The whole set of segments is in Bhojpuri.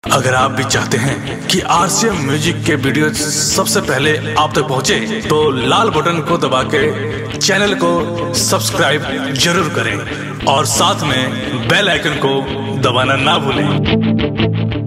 अगर आप भी चाहते हैं कि आरसीएम म्यूजिक के वीडियो सबसे पहले आप तक पहुंचे, तो लाल बटन को दबा के चैनल को सब्सक्राइब जरूर करें और साथ में बेल आइकन को दबाना ना भूलें।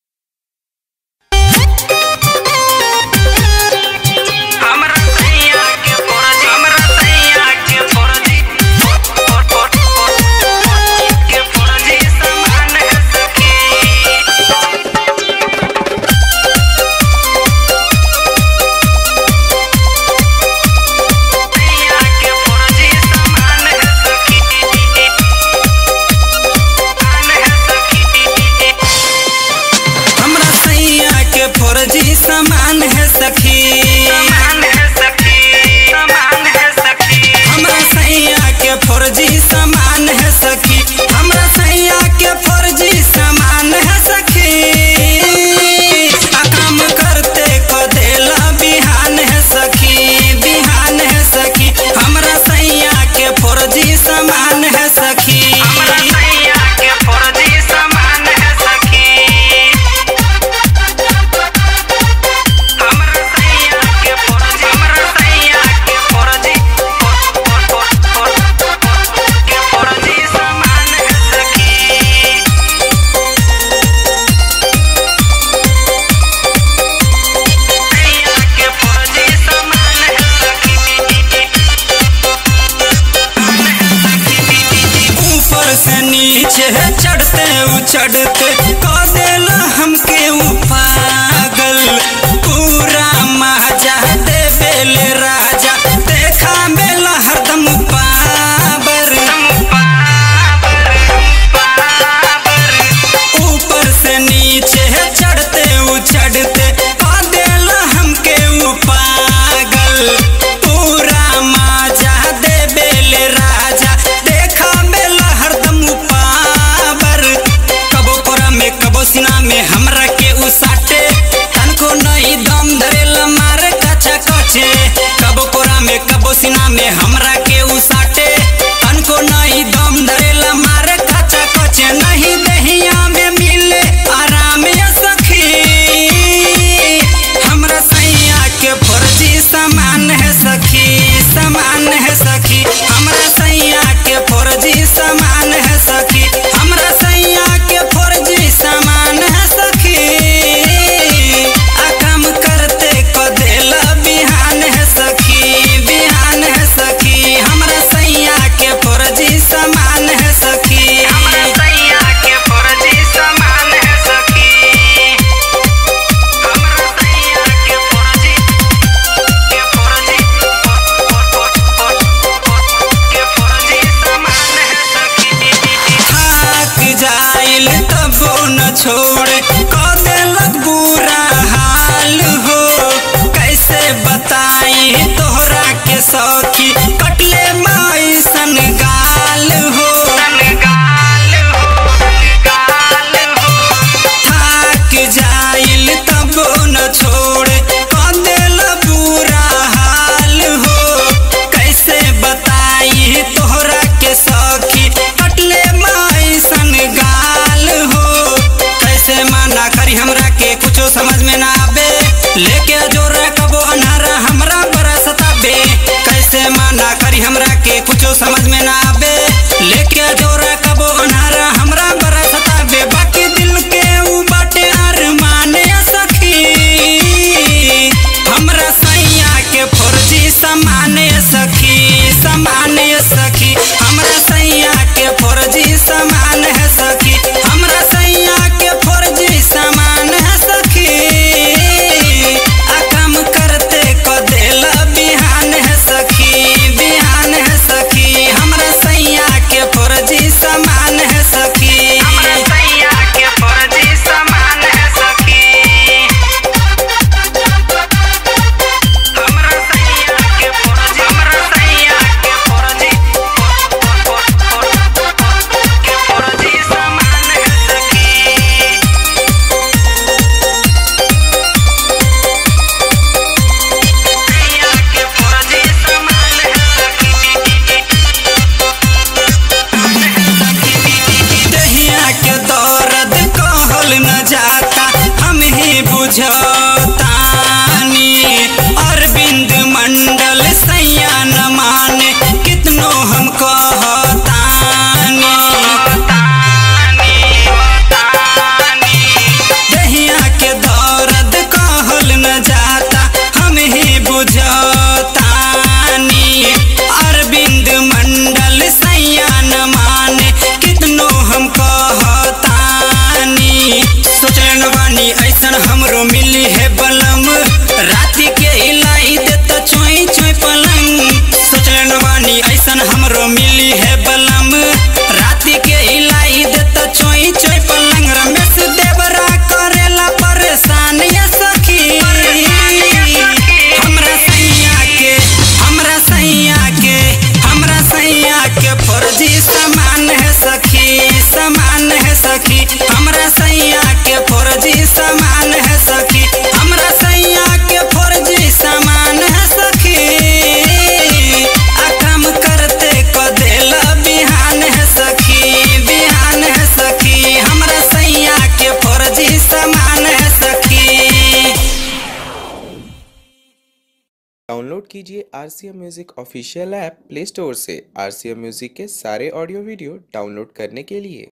समान है सखी, समान है सखी, समान है सखी। हमरा सैया के फौजी समान है सखी, हमरा सैया के फौजी समान है सखी। काम करते को देला बिहान है सखी, बिहान है सखी। हमरा सैया के फौजी समान है सखी, हमरा सैया के फौजी समान है सखी। चढ़ते चढ़ते कह देला हमके पागल, पूरा मजा देवेल राजा, देखा बेला हरदम पावर। ऊपर से नीचे चढ़ते चढ़ते कह देला हमके पागल, पूरा मजा देवेल राजा, देखा बेला हरदम सीना में हमरा के उसाटे, तनको नहीं दम धरेला मारे कच्चा कचे। कबो कोरा में कबो सीना में हमरा के उसाटे, तनको नहीं दम धरेला मारे कच्चा कचे। नहीं दहिया में मिले आराम या सखी, हमरा सैया के फौजी समान है सखी, समान है सखी। हमरा सैया के फौजी समान है सखी, हमरा सैया के फौजी समान है सखी। काम करते को देला बिहान है सखी, बिहान है सखी। हमरा सैया के फौजी समान है सखी, हमरा सैया के फौजी समान है सखी। हमरा सैया के फौजी समान है सखी। थाक जाइल तबो न छोड़े, कह देलक बुरा हाल हो। कैसे बताई तोहरा के सखी, कटले माई सन गाल हो, थाक जाइल तबो न छोड़े, कह देलक बुरा हाल हो। कैसे बताई तोहरा के सखी, कटले माई सन गाल हो। कैसे माना करी हमरा के कुछो समझ में ना आवे, लेके जोरा कबो अनहरा हमरा बरसताबे। कैसे माना करी हमरा के कुछो समझ में ना आवे, लेके जोरा कबो अनहरा हमरा बरसताबे। बाकी दिल के उ बाटे अरमान या सखी, हमरा सैया के फौजी समान या सखी, समान या सखी। हमरा सैया के फौजी समान है सखी, हमरा सैया के फौजी समान है सखी। काम करते को सोचलन बानी ऐसन हमरो मिली है बलम, राती के हिलाई देता चोई चोई पलंग। सोचलन बानी ऐसन हमरो मिली है बलम, राती के हिलाई देता चोई चोई पलंग। रमेश देवरा करेला परेशान ये सखी, हमरा सैया के फर्जी समान है सखी, समान है सखी। हमरा सैया के फर्जी समान है सखी, हमरा सैया के फर्जी समान है सखी। आ काम करते क देला बिहान है सखी, बिहान है सखी। हमरा सैया के फर्जी समान है सखी। डाउनलोड कीजिए RCM music official app play store से। RCM म्यूजिक के सारे ऑडियो वीडियो डाउनलोड करने के लिए